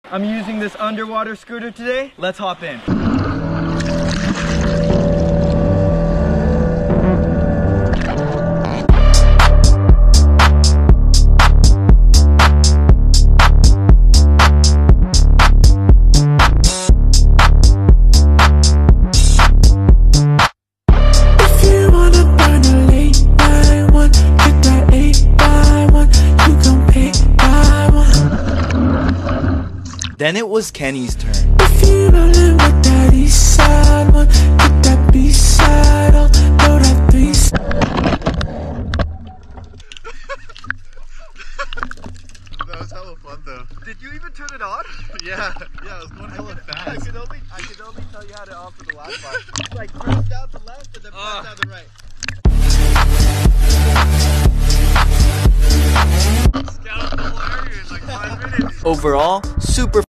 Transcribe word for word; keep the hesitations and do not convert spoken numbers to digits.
I'm using this underwater scooter today. Let's hop in. Then it was Kenny's turn. If you rollin' with that east side one, get that B-side on, blow that three side. That was hella fun though. Did you even turn it on? Yeah, yeah, it was going hella fast. I could only, I could only tell you how to off for the last part. Like press down to left and then press uh. down to right. Scout the whole area in like five minutes. Overall, super